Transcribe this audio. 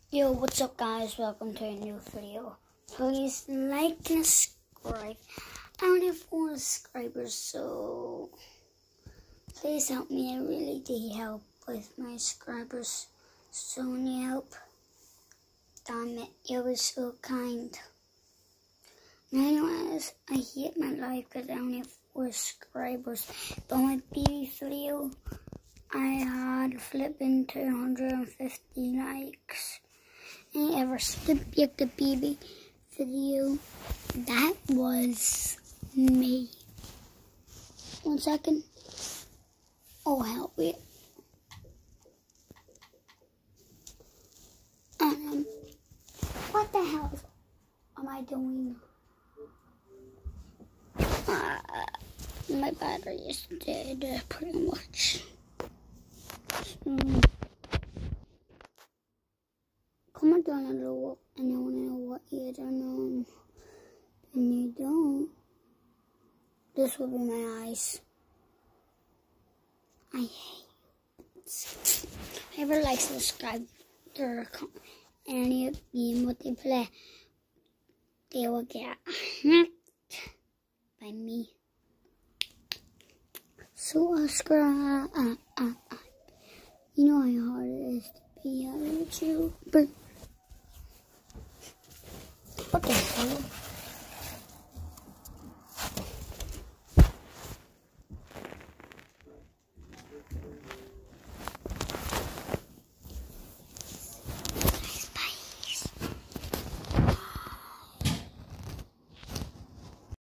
Yo, what's up guys? Welcome to a new video. Please like and subscribe. I only have 4 subscribers, so please help me. I really need help with my subscribers. So need help. Damn it, you were so kind. And anyways, I hate my life because I only have 4 subscribers. But my BB video, I had flipping 250 likes. I ever skipped the BB video. That was me. 1 second. Oh hell, wait. What the hell am I doing? My battery is dead, pretty much. Comment down below and I want to know what you don't know. And you don't. This will be my eyes. I hate it. Whoever likes to subscribe to any game what they play, they will get hacked by me. So subscribe. You know how hard it is to be a YouTuber. What the hell?